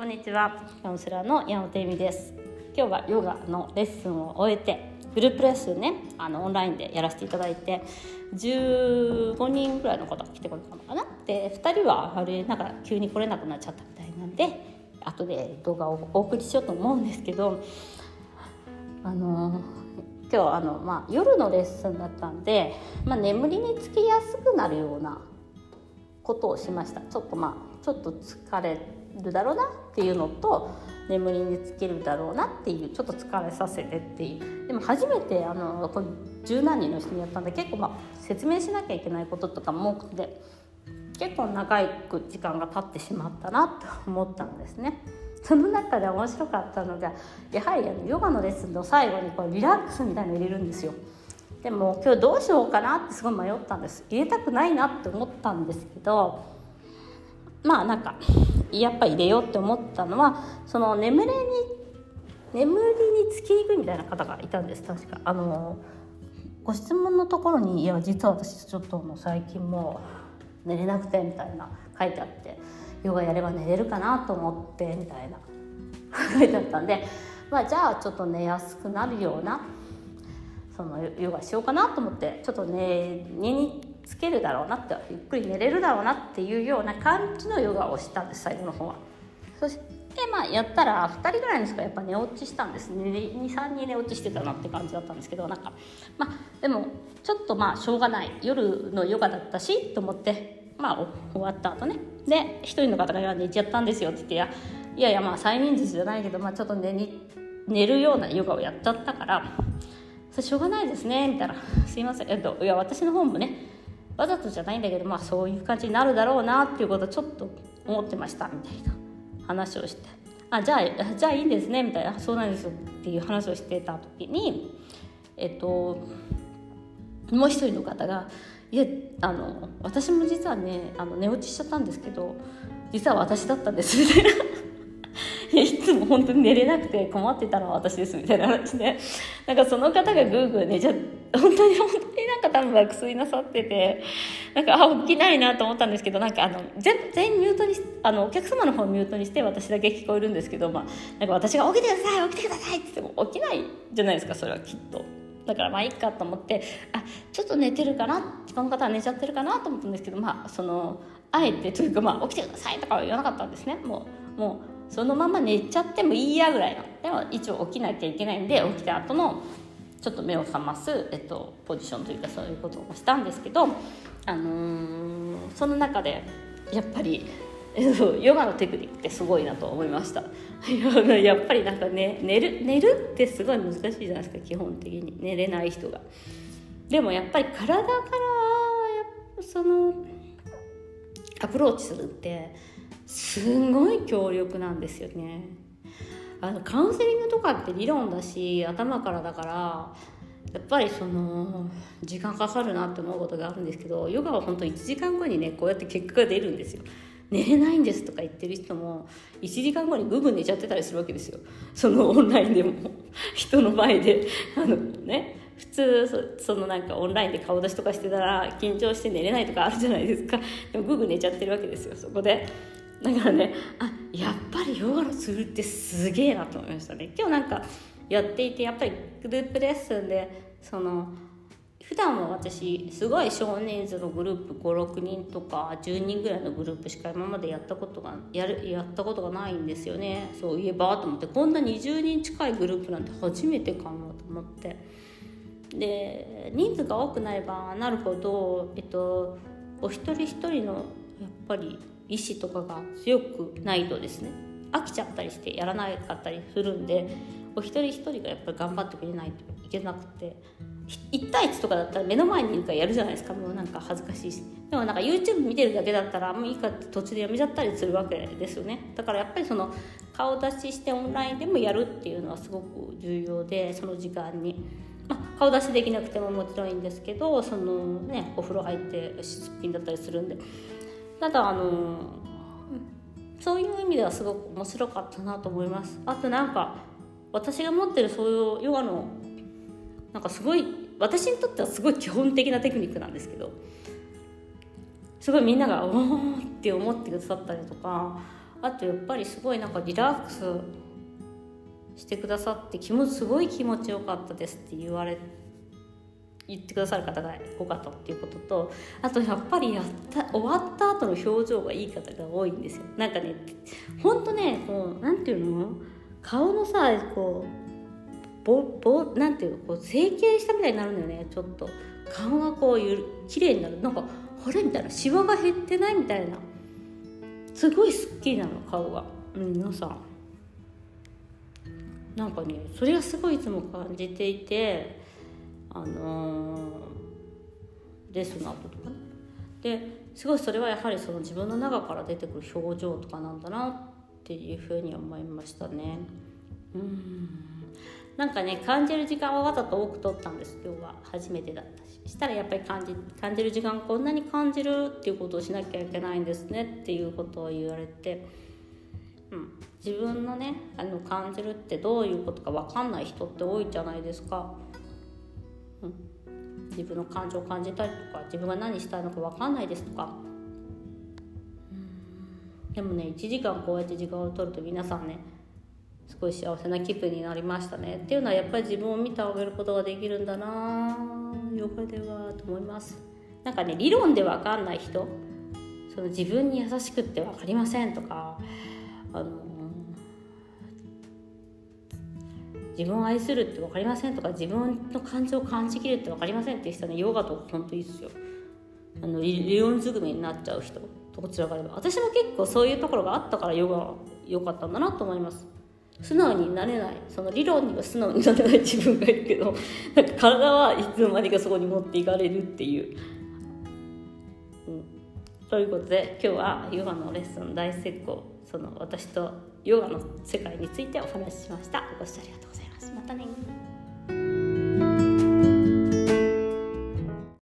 んにちは。カウンセラーの山本恵美です。今日はヨガのレッスンを終えて、グループレッスンね、オンラインでやらせていただいて、15人ぐらいの方が来てくれたのかな。で、2人はなんか急に来れなくなっちゃったみたいなんで、後で動画をお送りしようと思うんですけど、今日夜のレッスンだったんで、眠りにつきやすくなるようなことをしました。ちょっと疲れるだろうなっていうのと、眠りにつけるだろうなっていう、ちょっと疲れさせてっていう。でも初めてこの十何人の人にやったんで、結構説明しなきゃいけないこととかも多くて、結構長い時間が経ってしまったなと思ったんですね。その中で面白かったのが、やはりヨガのレッスンの最後にこうリラックスみたいなの入れるんですよ。でも今日どうしようかなってすごい迷ったんです。入れたくないなって思ったんですけど、やっぱ入れようって思ったのは、その眠りにつきにくいみたいな方がいたんです。確かご質問のところに、いや実は私ちょっと最近もう寝れなくてみたいな書いてあって、ヨガやれば寝れるかなと思ってみたいな書いてあったんで、じゃあちょっと寝やすくなるようなそのヨガしようかなと思って、ちょっと寝につけるだろうなって、ゆっくり寝れるだろうなっていうような感じのヨガをしたんです、最後の方は。そしてやったら2人ぐらいの人がやっぱ寝落ちしたんですね。 2,3 人寝落ちしてたなって感じだったんですけど、でもちょっとしょうがない、夜のヨガだったしと思って、終わった後ね、で一人の方が寝ちゃったんですよって言って、いや催眠術じゃないけど、ちょっと寝るようなヨガをやっちゃったから、それしょうがないですねみたいな、すいません、いや私の方もねわざとじゃないんだけど、そういう感じになるだろうなっていうことをちょっと思ってましたみたいな話をして、じゃあいいんですねみたいな、そうなんですよっていう話をしてた時に、もう一人の方が、いや私も実はね寝落ちしちゃったんですけど、実は私だったんですみたいないつも本当に寝れなくて困ってたのは私ですみたいな話で、その方がグーグー寝ちゃって、本当に多分爆睡なさってて、起きないなと思ったんですけど、全員ミュートにお客様の方ミュートにして私だけ聞こえるんですけど、私が起きてくださいって言っても起きないじゃないですか、それはきっと。だからいいかと思って、ちょっと寝てるかな、この方は寝ちゃってるかなと思ったんですけど、あえてというか起きてくださいとかは言わなかったんですね。もうそのまま寝ちゃってもいいやぐらいの。でも一応起きなきゃいけないんで、起きた後のちょっと目を覚ます、ポジションというかそういうことをしたんですけど、その中でやっぱりヨガのテクニックってすごいなと思いました。やっぱり寝るってすごい難しいじゃないですか、基本的に寝れない人が。でもやっぱり体からそのアプローチするってすごい強力なんですよね。カウンセリングとかって理論だし頭からだから、やっぱり時間かかるなって思うことがあるんですけど、ヨガは本当1時間後にねこうやって結果が出るんですよ。寝れないんですとか言ってる人も1時間後にググ寝ちゃってたりするわけですよ。オンラインでも人の前で普通オンラインで顔出しとかしてたら緊張して寝れないとかあるじゃないですか。でもググ寝ちゃってるわけですよ、そこで。だからね、やっぱりヨガのツールってすげえなと思いましたね。今日やっていて、やっぱりグループレッスンで普段は私すごい少人数のグループ 5,6 人とか10人ぐらいのグループしか今までやったことがないんですよね。そういえばと思って、こんな20人近いグループなんて初めてかなと思って、で人数が多くなればなるほど、お一人一人のやっぱり意志とかが強くないとですね、飽きちゃったりしてやらなかったりするんで、お一人一人がやっぱり頑張ってくれないといけなくて、1対1とかだったら目の前にいるからやるじゃないですか。もう恥ずかしいし、でもYouTube 見てるだけだったらもういいかって途中でやめちゃったりするわけですよね。だからやっぱり顔出ししてオンラインでもやるっていうのはすごく重要で、その時間に顔出しできなくてももちろんいいんですけど、お風呂入ってすっぴんだったりするんで、ただそういう意味ではすごく面白かったなと思います。あと私が持ってるそういうヨガのすごい私にとってはすごい基本的なテクニックなんですけど、すごいみんながおーって思ってくださったりとか、 あとやっぱりすごいなんかリラックスしてくださってすごい気持ちよかったですって言ってくださる方が多かったっていうことと、あとやっぱり終わった後の表情がいい方が多いんですよ。なんかね、ほんとね、こうなんていうの、顔のさ、こうなんていうの、こう整形したみたいになるんだよね。ちょっと顔がこう綺麗になる、なんかあれみたいな、シワが減ってないみたいな、すごいスッキリなの顔が、皆さんなんかね、それがすごいいつも感じていて、レッスンの後とかね、ですごいそれはやはりその自分の中から出てくる表情とかなんだなっていうふうに思いましたね。なんかね、感じる時間はわざと多く取ったんです。今日は初めてだったし、したらやっぱり感じる時間、こんなに感じるっていうことをしなきゃいけないんですねっていうことを言われて、自分のね、感じるってどういうことか分かんない人って多いじゃないですか。自分の感情を感じたりとか、自分が何したいのか分かんないですとか。でもね、1時間こうやって時間を取ると皆さんね、すごい幸せな気分になりましたねっていうのは、やっぱり自分を見てあげることができるんだな、ヨガではと思います。なんかね、理論で分かんない人、その自分に優しくって分かりませんとか、自分を愛するって分かりませんとか、自分の感情を感じきるって分かりませんっていう人はね、ヨガとか本当いいですよ。理論ずくめになっちゃう人と、こちらから言えば私も結構そういうところがあったからヨガ良かったんだなと思います。素直になれない、その理論には素直になれない自分がいるけど、なんか体はいつの間にかそこに持っていかれるっていう、ということで今日はヨガのレッスン大成功、その私とヨガの世界についてお話ししました。ご視聴ありがとうございます。またね。